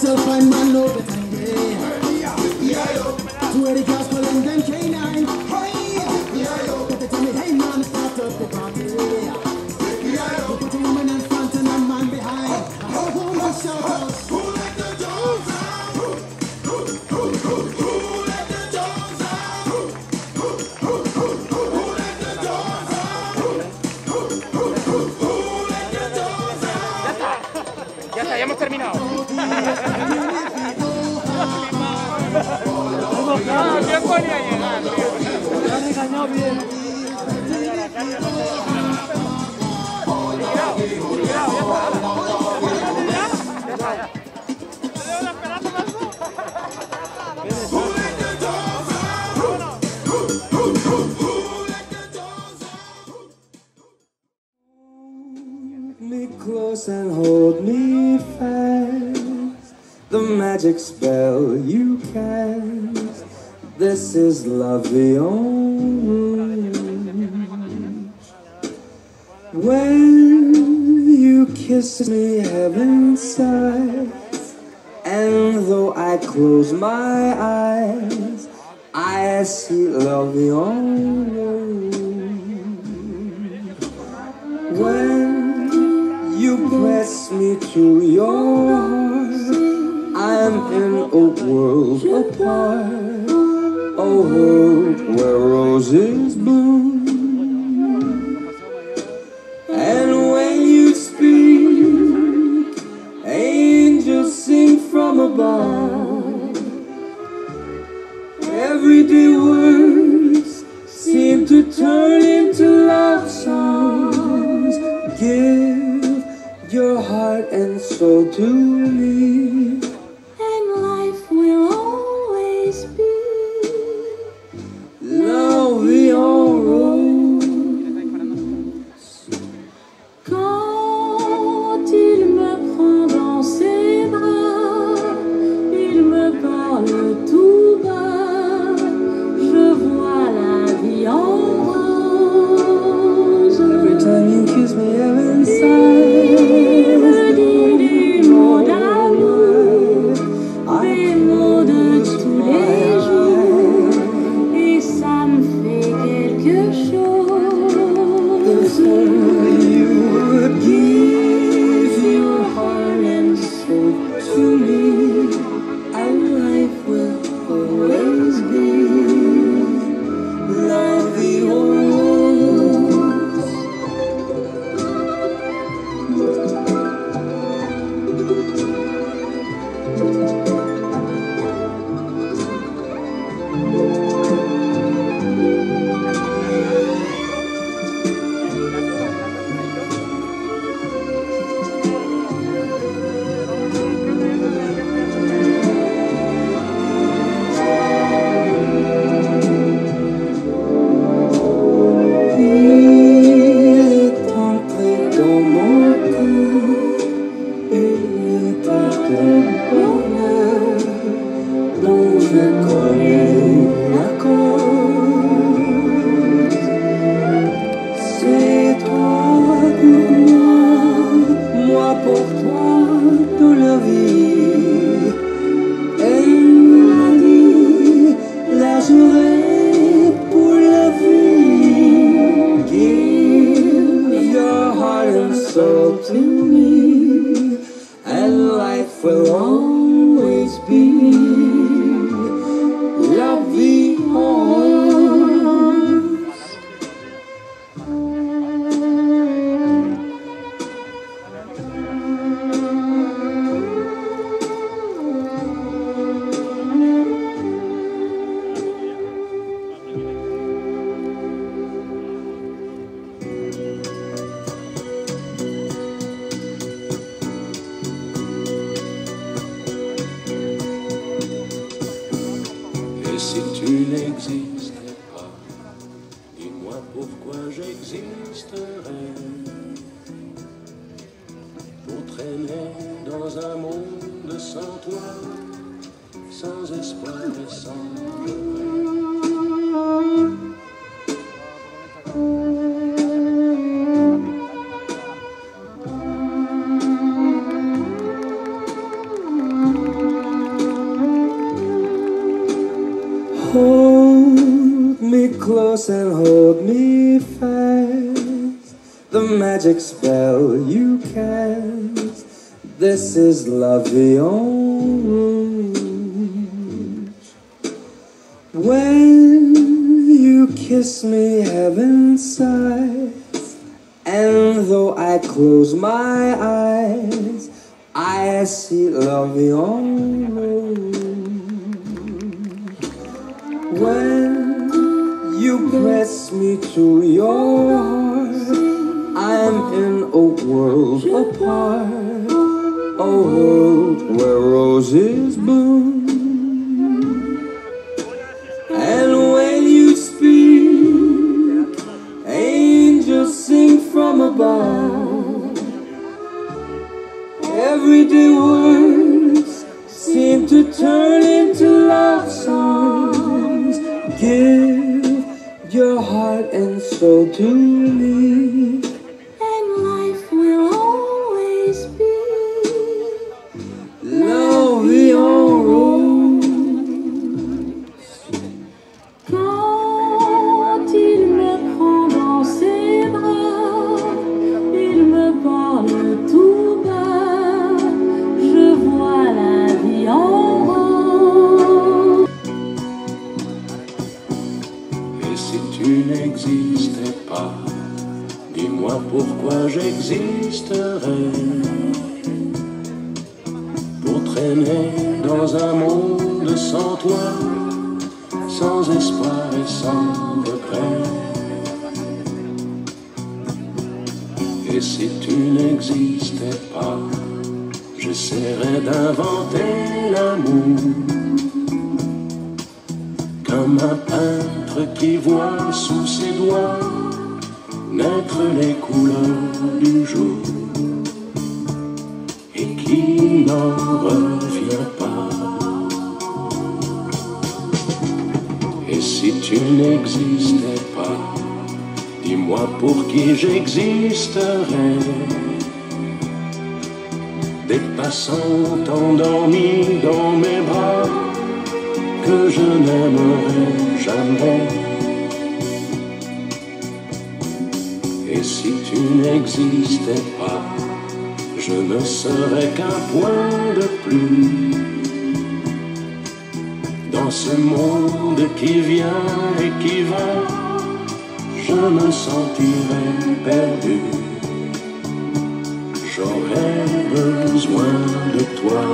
myself find man no better day. Two of the girls calling them K9. Hey, but they tell me, hey man, start up the party. You put a woman in front and a man behind. A whole woman shout out. Who let the dogs out? Who let the dogs out? Who let the dogs out? Who let the dogs out? Ya está, ya hemos terminado. ¿Quién podría llegar? Me han engañado bien. Cuidado, ya está. Ya está. Me close and hold me fast, the magic spell you cast. This is love beyond. When you kiss me, heaven sighs, and though I close my eyes, I see love beyond. When you press me to your heart, I'm in a world apart, a world where roses bloom. And when you speak, angels sing from above. Everyday words seem to turn into love songs. Give your heart and soul to me, and life will always be love beyond rose. Quand il me prend dans ses bras, il me parle tout bas, je vois la vie en rose. Every time you kiss me, heaven Il me dit des mots d'amour, des mots de tous les jours, et ça me fait quelque If chose. only you would give your heart and soul to me, and life will always be love beyond rose. magic spell you cast. This is La Vie en Rouge. When you kiss me, heaven sighs, and though I close my eyes, I see La Vie en Rouge. When you press me to your heart, I'm in a world apart, a world where roses bloom. And when you speak, angels sing from above. Everyday words seem to turn into love songs. Give your heart and soul to me, and life will always be La Vie en Rouge. Quand il me prend dans ses bras, il me parle tout bas, je vois la vie en rose. Et si tu n'existais pas, dis-moi pourquoi j'existerais. Pour traîner dans un monde sans toi, sans espoir et sans regret. Et si tu n'existais pas, j'essaierais d'inventer l'amour, comme un peintre qui voit sous ses doigts naître les couleurs du jour et qui n'en revient pas. Et si tu n'existais pas, dis-moi pour qui j'existerais. Des passants endormis dans mes bras que je n'aimerais jamais. Et si tu n'existais pas, je ne serais qu'un point de plus dans ce monde qui vient et qui va. Je me sentirais perdu. J'aurais besoin de toi.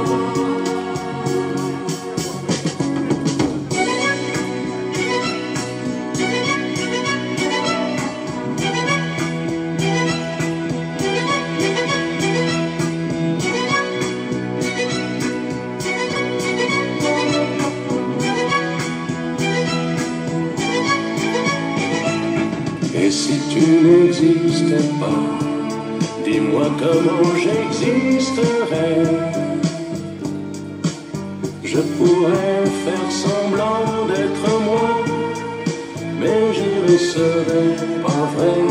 Et si tu n'existais pas, dis-moi comment j'existerais. Je pourrais faire semblant d'être moi, mais je ne serais pas vrai.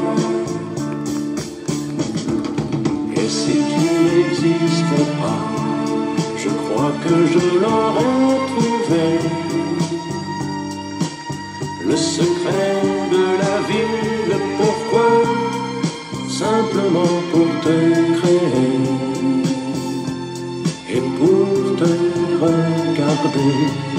Et si tu n'existais pas, je crois que je l'aurais trouvé. Le secret de la vie, le pourquoi, simplement pour te créer et pour te regarder.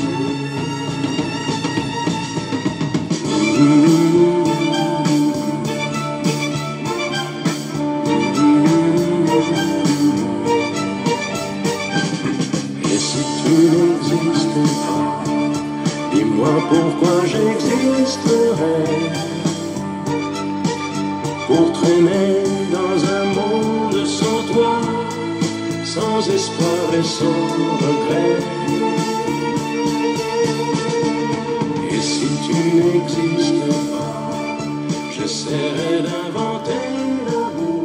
Et si tu n'existais pas, dis-moi pourquoi j'existerais. Pour traîner dans un monde sans toi, sans espoir et sans regret. Et si tu n'existais pas, j'essaierais d'inventer l'amour.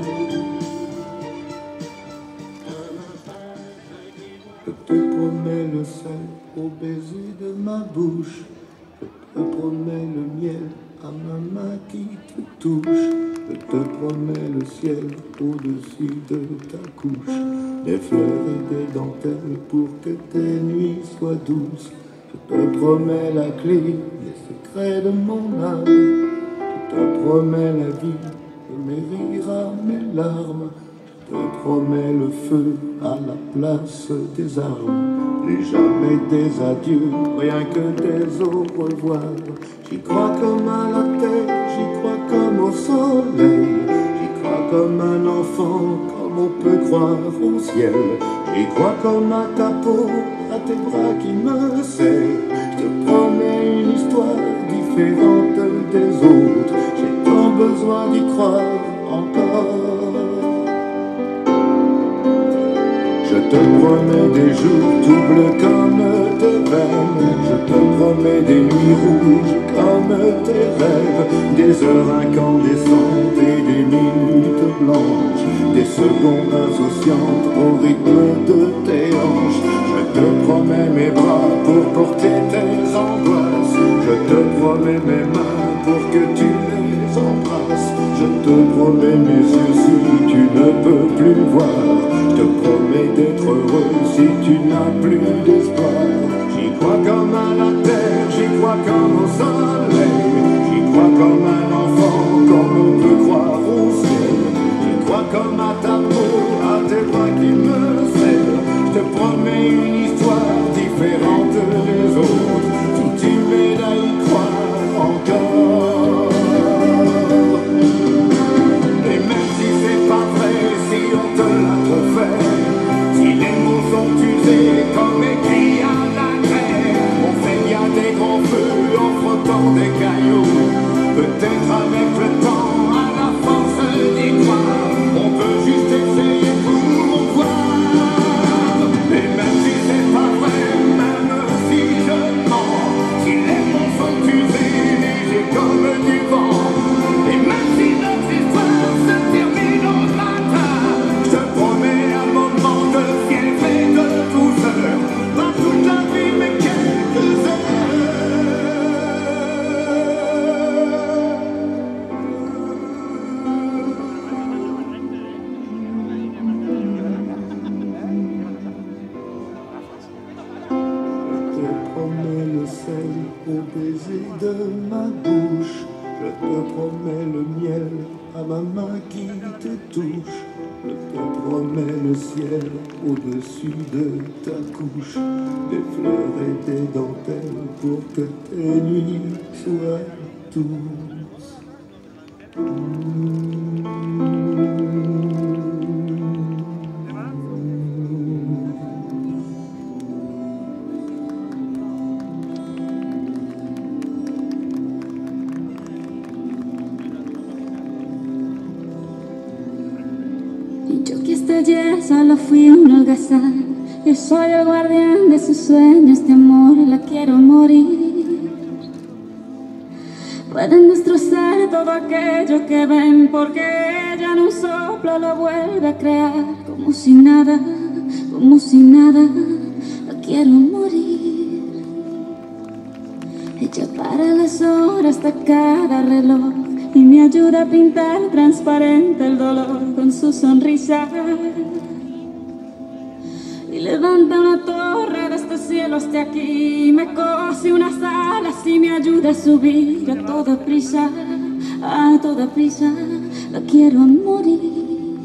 Je te promets le sel au baiser de ma bouche. Je te promets le miel à ma main qui te touche. Je te promets le ciel au-dessus de ta couche. Des fleurs et des dentelles pour que tes nuits soient douces. Je te promets la clé des secrets de mon âme. Je te promets la vie et mes rires, à mes larmes. Je te promets le feu à la place des armes. Et jamais des adieux, rien que des au revoir. J'y crois comme à la terre, j'y crois comme au soleil. J'y crois comme un enfant, comme on peut croire au ciel. J'y crois comme à ta peau, à tes bras qui me serrent. Je te promets une histoire différente des autres. J'ai tant besoin d'y croire encore. Je te promets des jours doubles comme tes veines. Je te promets des nuits rouges comme tes rêves. Des heures incandescentes et des minutes blanches. Des secondes insouciantes au rythme de tes hanches. Je te promets mes bras pour porter tes angoisses. Je te promets mes mains pour que tu les embrasses. Je te promets mes yeux si tu ne peux plus voir. Je te promets d'être heureux si tu n'as plus d'espoir. J'y crois comme à la terre, j'y crois comme au soleil. J'y crois comme un enfant, comme on peut croire au ciel. J'y crois comme à ta peau, à tes bras qui me serrent. Je te promets une histoire différente des autres. Si tu m'aides à y croire encore. Et même si c'est pas vrai, si on te l'a trop fait, si les mots sont usés comme écrits à la craie, on fait bien des grands feux en frottant des cailloux. Peut-être avec le temps, à la force d'y croire, on peut juste essayer pour voir. Et même si c'est pas vrai, même si je mens, si les mots sont usés, légers comme du vent, et même si notre histoire se termine au matin, je te promets un moment de fièvre et de douceur, pas toute la vie mais quelques heures. Je te promets le sel au baiser de ma bouche. Je te promets le miel à ma main qui te touche. Je te promets le ciel au-dessus de ta couche. Des fleurs et des dentelles pour que tes nuits soient douces. Yo que hasta ayer solo fui un holgazán, yo soy el guardián de sus sueños de amor, la quiero morir. Pueden destrozar todo aquello que ven, porque ella en un soplo lo vuelve a crear. Como si nada, la quiero morir. Ella para las horas de cada reloj y me ayuda a pintar transparente el dolor con su sonrisa. Y levanta una torre de este cielo hasta aquí, me cose unas alas y me ayuda a subir a toda prisa, la quiero morir.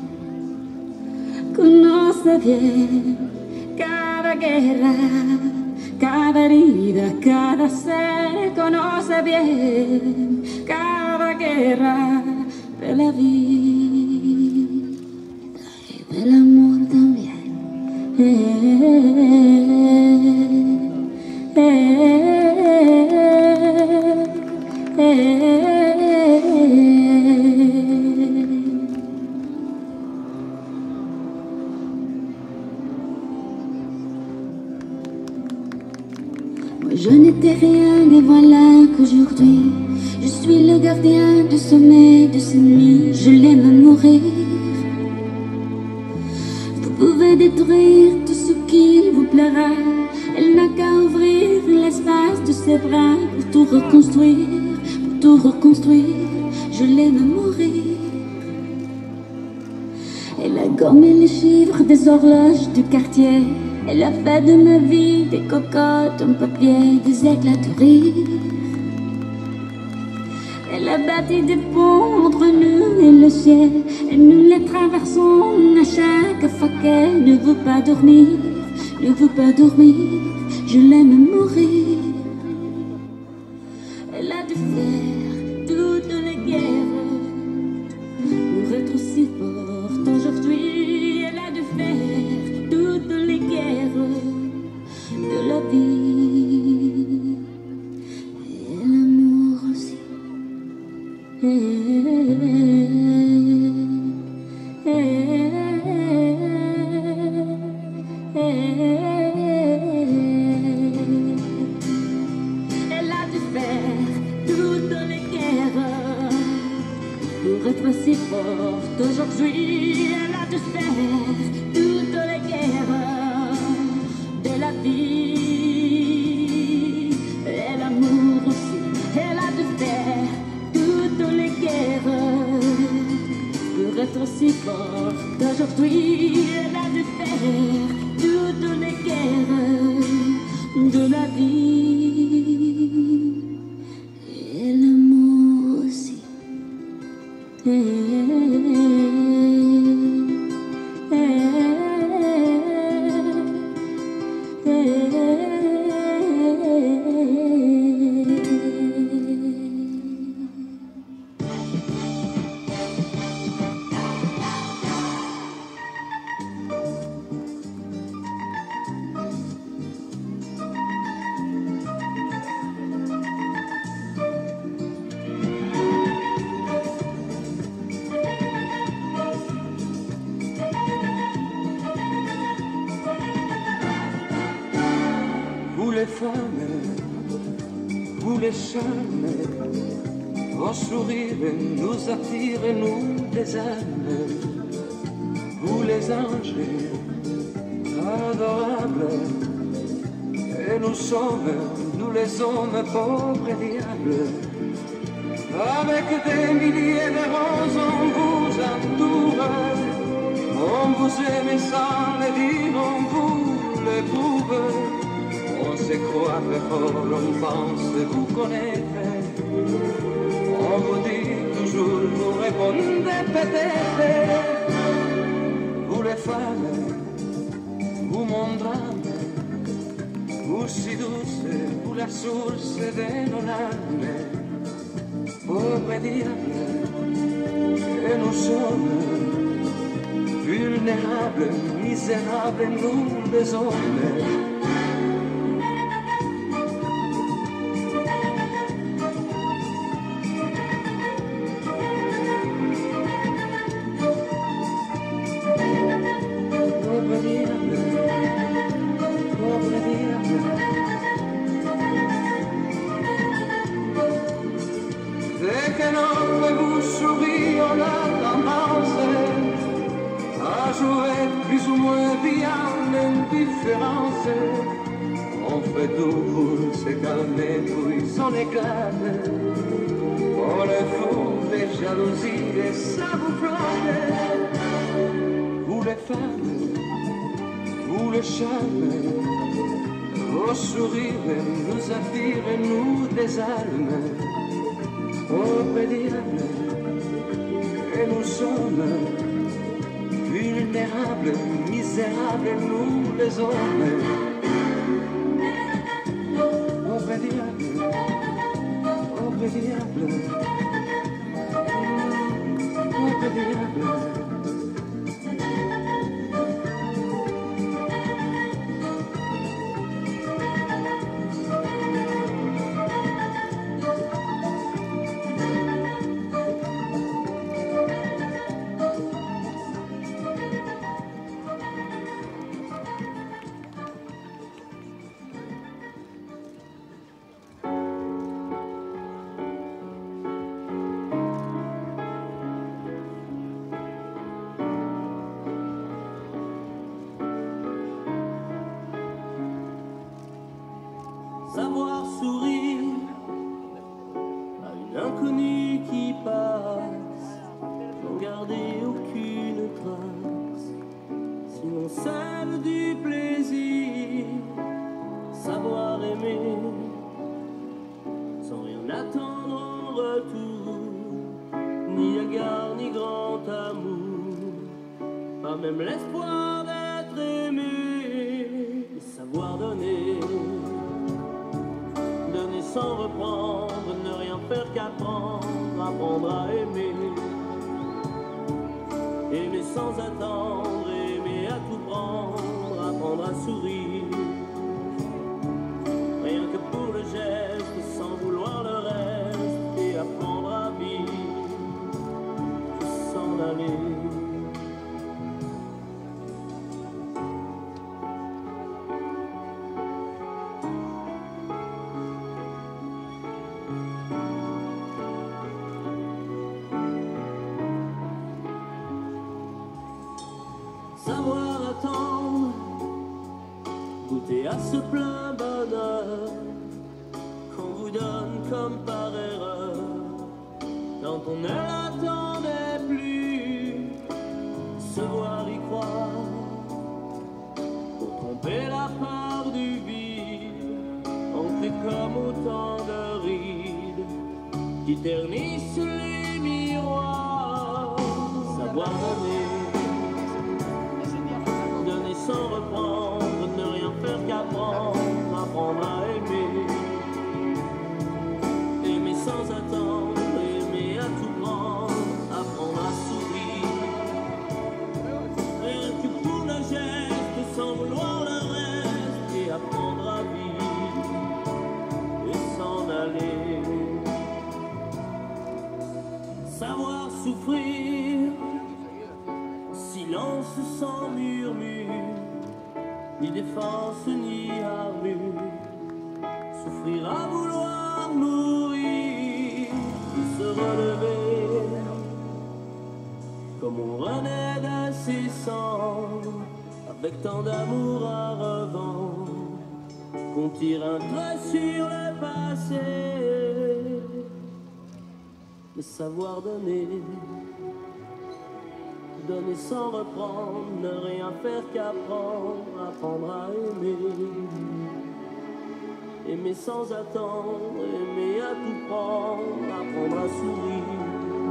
Conoce bien cada guerra, cada herida, cada ser, conoce bien cada guerra de la vida y del amor también. Moi je n'étais rien et voilà qu'aujourd'hui je suis le gardien du sommeil de ces nuits. Je l'aime à mourir. Vous pouvez détruire tout ce qu'il vous plaira, elle n'a qu'à ouvrir l'espace de ses bras pour tout reconstruire, je l'aime à mourir. Elle a gommé les chiffres des horloges du quartier, elle a fait de ma vie des cocottes en papier, des éclats de rire. Elle a bâti des ponts entre nous et le ciel, et nous les traversons à chaque fois qu'elle ne veut pas dormir, ne veut pas dormir, je l'aime mourir. Elle a dû faire toutes les guerres pour être aussi forte aujourd'hui. Elle a dû faire toutes les guerres de la vie et l'amour aussi. Elle a dû faire toutes les guerres pour être si forte aujourd'hui. Elle a dû faire toutes les guerres de la vie et l'amour aussi. Elle a dû faire toutes les guerres pour être si forte aujourd'hui. Elle a dû faire toutes les guerres de la vie et l'amour aussi. Vous les femmes, vous les charmes, vos sourires nous attirent, nous les âmes. Vous les anges adorables, et nous sommes, nous les hommes pauvres diables. Avec des milliers de roses on vous entoure, on vous aime sans le dire, on vous l'éprouve. On se croit très fort, on pense vous connaître. On vous dit toujours, vous répondez peut-être. Vous les femmes, vous mon drame, vous si douce, vous la source de nos larmes. Pauvre diable, et nous sommes vulnérables, misérables, nous les hommes. Dès que l'homme vous sourit, on a tendance à jouer plus ou moins bien l'indifférence. On fait tout pour se calmer, puis s'en éclate. On est fou des jalousies et ça vous flotte. Vous les femmes, vous le charme, vos sourires nous attirent, nous désarment. Pauvre diable, et nous sommes vulnérables, misérables, nous les hommes. Pauvre diable, pauvre diable, pauvre diable. Savoir sourire à une inconnue qui passe, n'en garder aucune trace, sinon celle du plaisir. Savoir aimer sans rien attendre en retour, pas même l'espoir d'être aimé. Et savoir donner, donner sans reprendre, ne rien faire qu'apprendre, apprendre à aimer. Aimer sans attendre, aimer à tout prendre, apprendre à sourire. Rien que pour le geste, sans vouloir le reste, et apprendre à vivre, s'en aller. Savoir attendre, goûter à ce plein bonheur qu'on vous donne comme par erreur, quand on ne l'attendait plus. Se voir y croire, pour tromper la peur du vide, ancré comme autant de rides qui ternissent les miroirs. Savoir donner sans reprendre, ne rien faire qu'apprendre, apprendre à aimer. Aimer sans attendre, aimer à tout prendre, apprendre à sourire. Rien que pour le geste, sans vouloir le reste, et apprendre à vivre, et s'en aller. Savoir souffrir, silence sans murmure, ni défense ni armure. Souffrir à vouloir mourir, et se relever, comme on renaît de ses cendres, avec tant d'amour à revendre, qu'on tire un trait sur le passé. Le savoir donner, donner sans reprendre, ne rien faire qu'apprendre, apprendre à aimer. Aimer sans attendre, aimer à tout prendre, apprendre à sourire.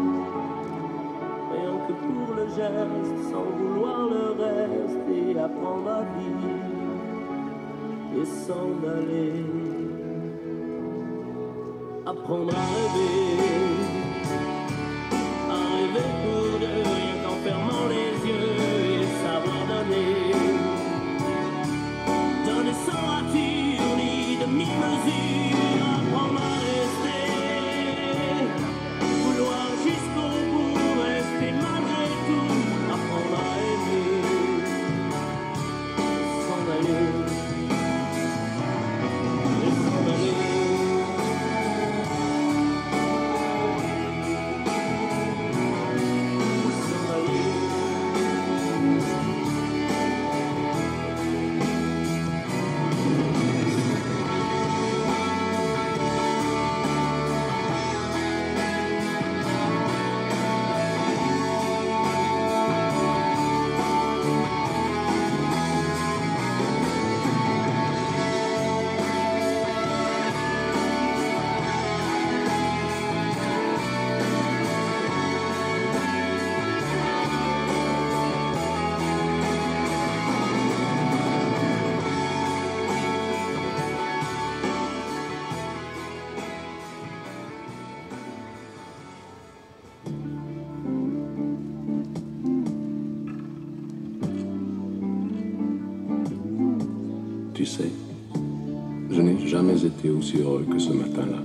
Rien que pour le geste, sans vouloir le reste, et apprendre à vivre, et s'en aller. Apprendre à rêver pour de rien qu'en fermant les yeux, et savoir donner, donner sans rature ni demi-mesure, apprendre à rester, vouloir jusqu'au bout, rester malgré tout, apprendre à aimer, s'en aller, et s'en aller. Tu sais, je n'ai jamais été aussi heureux que ce matin-là.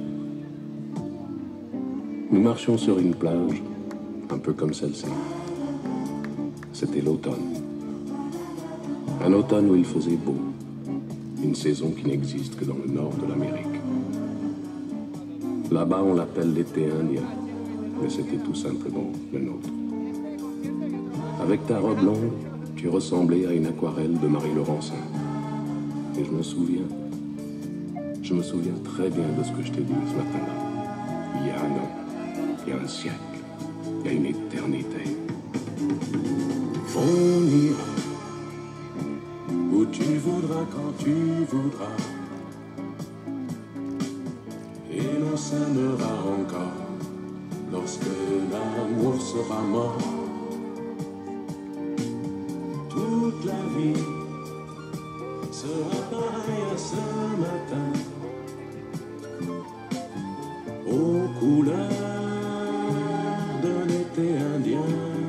Nous marchions sur une plage, un peu comme celle-ci. C'était l'automne. Un automne où il faisait beau. Une saison qui n'existe que dans le nord de l'Amérique. Là-bas, on l'appelle l'été indien, mais c'était tout simplement le nôtre. Avec ta robe longue, tu ressemblais à une aquarelle de Marie Laurencin. Et je me souviens très bien de ce que je t'ai dit ce matin-là. Il y a un an, il y a un siècle, il y a une éternité. On ira où tu voudras, quand tu voudras. Et l'on s'aimera encore lorsque l'amour sera mort. toute la vie sera pareille à ce matin, aux couleurs de l'été indien.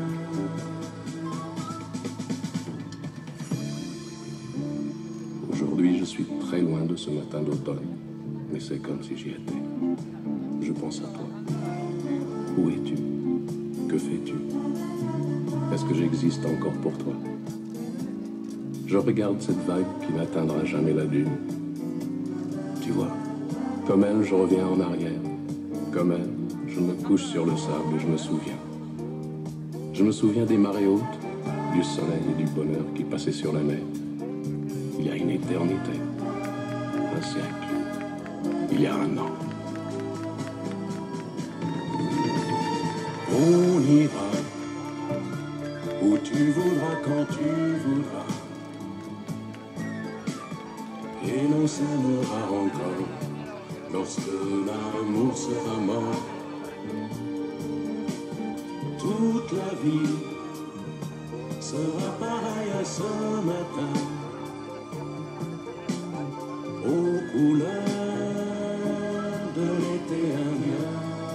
Aujourd'hui, je suis très loin de ce matin d'automne, mais c'est comme si j'y étais. Je pense à toi. Où es-tu? Que fais-tu? Est-ce que j'existe encore pour toi? Je regarde cette vague qui n'atteindra jamais la dune. Tu vois, comme elle, je reviens en arrière. Comme elle, je me couche sur le sable et je me souviens. Je me souviens des marées hautes, du soleil et du bonheur qui passaient sur la mer. Il y a une éternité, un siècle, il y a un an. On ira où tu voudras, quand tu voudras, et l'on s'aimera encore lorsque l'amour sera mort. Toute la vie sera pareille à ce matin, aux couleurs de l'été indien.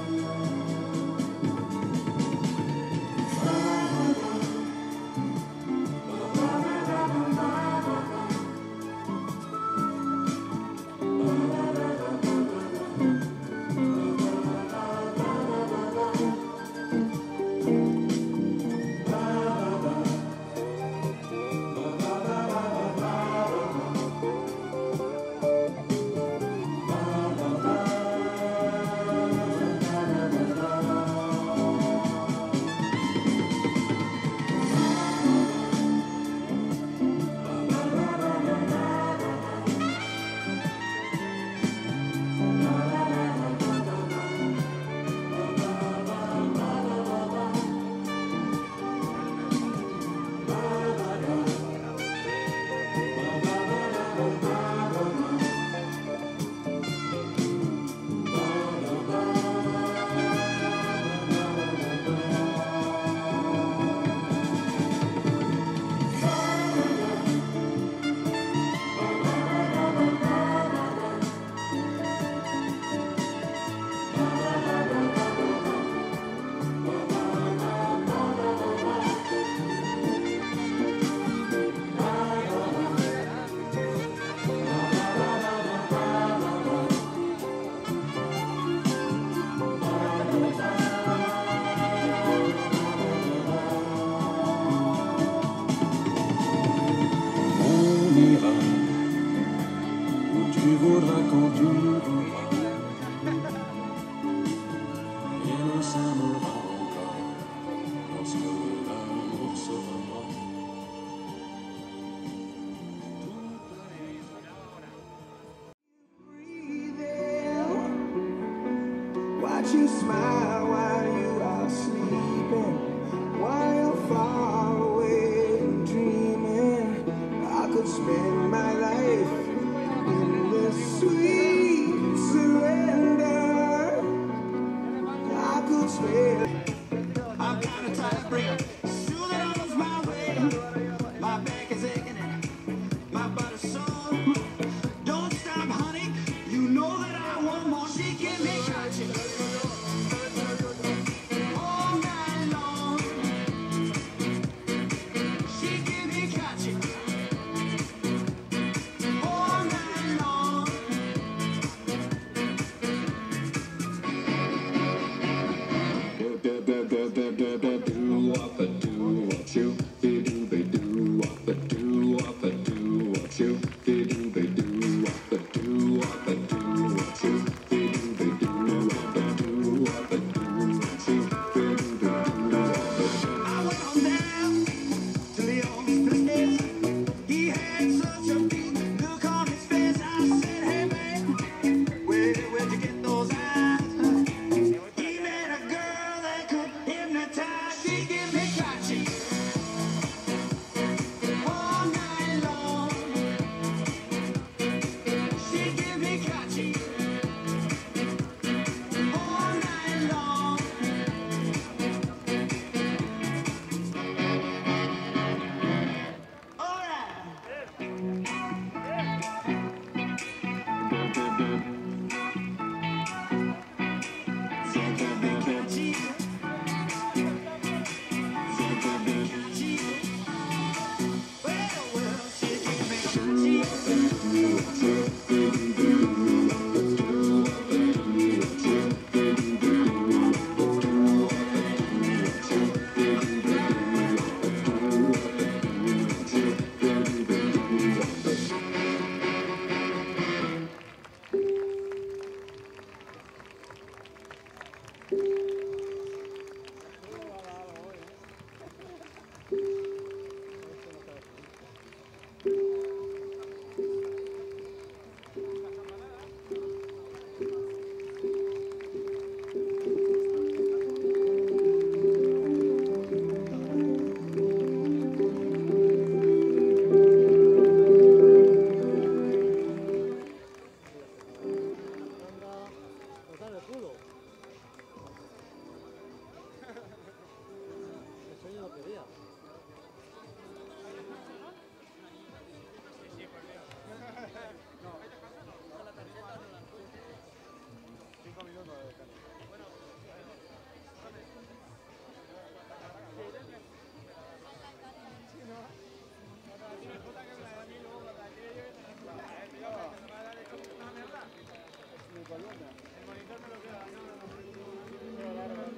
Watch you smile while you are sleeping, while you're far away and dreaming. I could spend my life in this sweet surrender. I could spend. I'm kinda tired of breaking. Soon it goes my way. My back is aching and my body's sore. Don't stop, honey. You know that I want more. She give me catching. El monitor me lo queda.